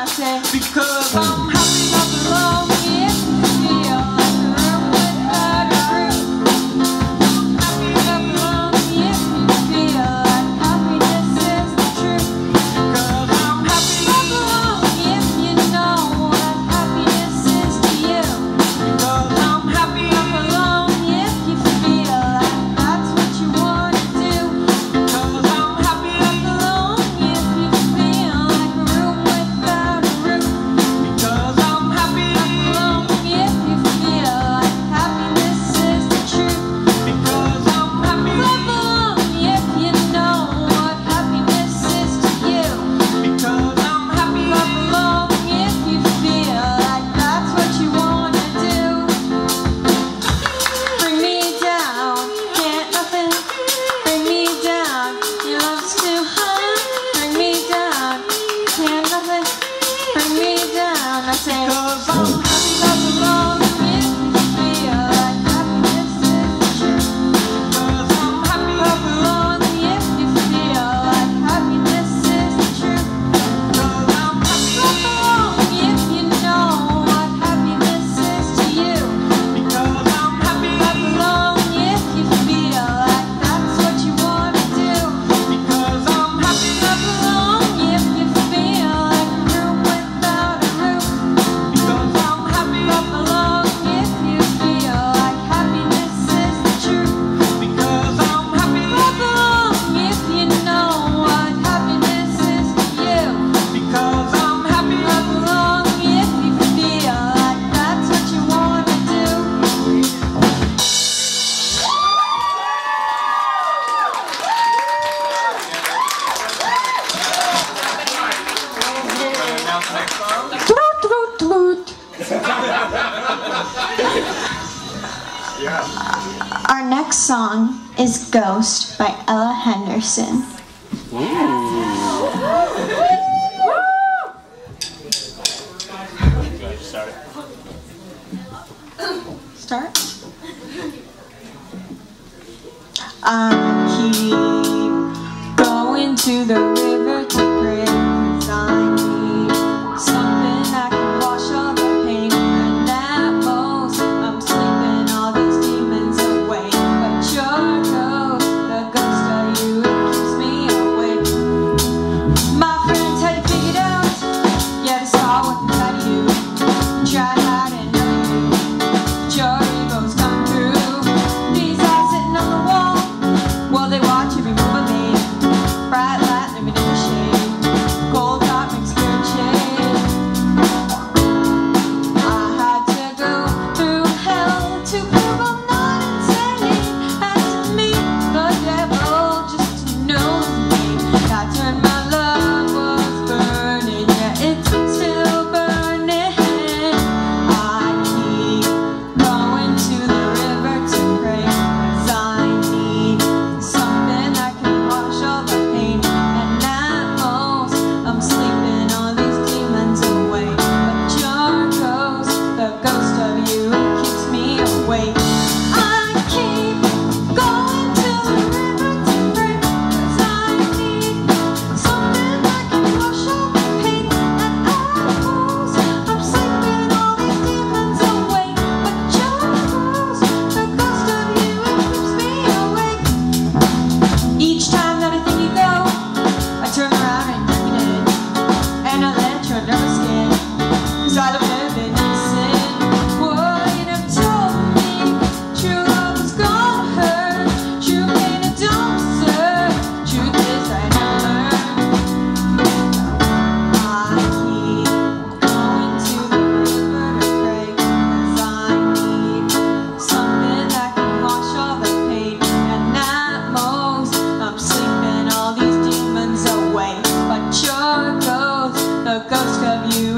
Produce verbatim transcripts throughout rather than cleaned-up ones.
I say, because I'm happy not alone. If you feel like a room without a roof, happy not alone. If you feel like happiness is the truth, because I'm happy not alone. If you know what happiness is to you, because I'm happy not alone. If you feel like that's what you want to do, because I'm happy not alone. If you feel like a room without a roof, because I'm happy not alone. If you feel like happiness is the truth, because I'm happy not alone. If you know what happiness is to you, because I'm happy not alone. If you feel like that's what you want to do, bring me down, can't nothing bring me down. Your love's too high, bring me down, can't nothing bring me down. I say, because I'm happy not alone. If you feel like happiness is the truth, because I'm happy not alone. If you feel like happiness is the truth, because I'm happy not alone. If you know what happiness is to you, because I'm happy not alone. If you feel like that's what you want to do, because I'm happy not alone. If you feel like a room without a roof, because I'm happy not alone. If you feel like happiness is the truth, because I'm happy not alone. If you know what happiness is to you, because I'm happy not alone. If you feel like that's what you want to do. Toot, toot, toot. Our next song is Ghost by Ella Henderson. Start? I keep going to the river to pray, 'cause I need something that can wash all the pain. And at most, I'm sleeping all these demons away. But your ghost, the ghost of you, it keeps me awake. My friends had it figured out, yeah, they saw what inside of you. Tried hiding under you, but your ego's come through. These eyes sitting on the wall, well, they watch every move I make. Bright light living in the shade, cold dark mixed spirit shade. I had to go through hell to prove I'm not insane. Had to meet the devil just to know his name. I turned my love was burning, yeah, it's still burning. I keep going to the river to pray, 'cause I need something that can wash all the pain. And at most, I'm sleeping all these demons away. But your ghost, the ghost of you, it keeps me awake. I keep going to the river to pray, 'cause I need something that can wash all the pain. And at most, I'm sleeping all these demons away. But your ghost, the ghost of you, it keeps me awake. Each time that I think you go, I turn around and you're dead, and I let your nervous skin, 'cause I don't live in sin. Well, you never told me true love was gonna hurt, true pain I don't deserve. Truth is I never learned. I keep going to the river to pray, 'cause I need something that can wash all the pain. And at most, I'm sleeping all these demons away. But your ghost, the ghost of you,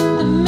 the